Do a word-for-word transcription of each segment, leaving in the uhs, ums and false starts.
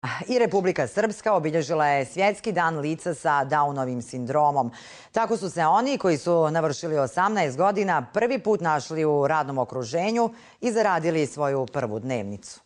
I Republika Srpska obilježila je Svjetski dan lica sa Downovim sindromom. Tako su se oni koji su navršili osamnaest godina prvi put našli u radnom okruženju i zaradili svoju prvu dnevnicu.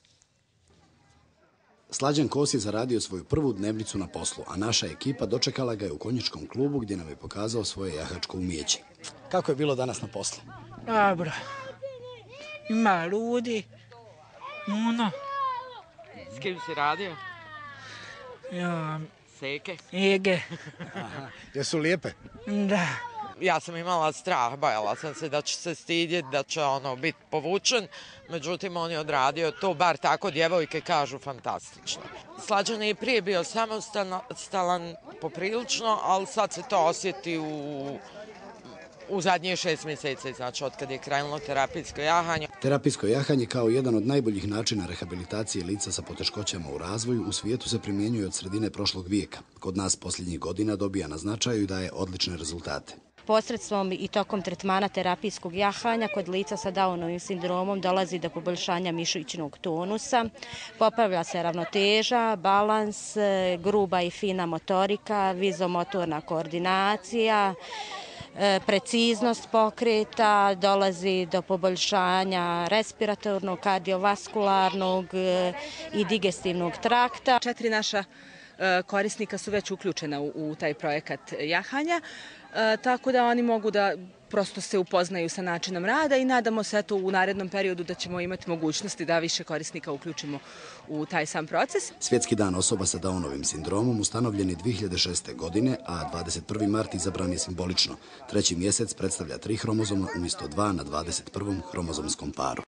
Slađan Kos je zaradio svoju prvu dnevnicu na poslu, a naša ekipa dočekala ga je u konjičkom klubu gdje nam je pokazao svoje jahačko umijeće. Kako je bilo danas na poslu? Dobro. Ima ljudi. Uno. S kim si radio? Ja, Seke? Ege. Aha. Jesu lijepe? Da. Ja sam imala strah, bojala sam se da će se stidjeti, da će ono biti povučen. Međutim, on je odradio to, bar tako djevojke kažu, fantastično. Slađan je i prije bio samostalan poprilično, ali sad se to osjeti u... u zadnjih šest mjeseci, znači od kad je krenulo terapijsko jahanje. Terapijsko jahanje kao jedan od najboljih načina rehabilitacije lica sa poteškoćama u razvoju u svijetu se primjenjuje od sredine prošlog vijeka. Kod nas posljednjih godina dobija na značaju i daje odlične rezultate. Posredstvom i tokom tretmana terapijskog jahanja kod lica sa Downovim sindromom dolazi do poboljšanja mišićnog tonusa, popravlja se ravnoteža, balans, gruba i fina motorika, vizomotorna koordinacija, preciznost pokreta, dolazi do poboljšanja respiratornog, kardiovaskularnog i digestivnog trakta. Četiri naša korisnika su već uključena u taj projekat jahanja, tako da oni mogu da prosto se upoznaju sa načinom rada i nadamo se eto u narednom periodu da ćemo imati mogućnosti da više korisnika uključimo u taj sam proces. Svjetski dan osoba sa Downovim sindromom ustanovljen je dvije hiljade šeste. godine, a dvadeset prvi mart izabran je simbolično. Treći mjesec predstavlja tri hromozoma umjesto dva na dvadeset prvom hromozomskom paru.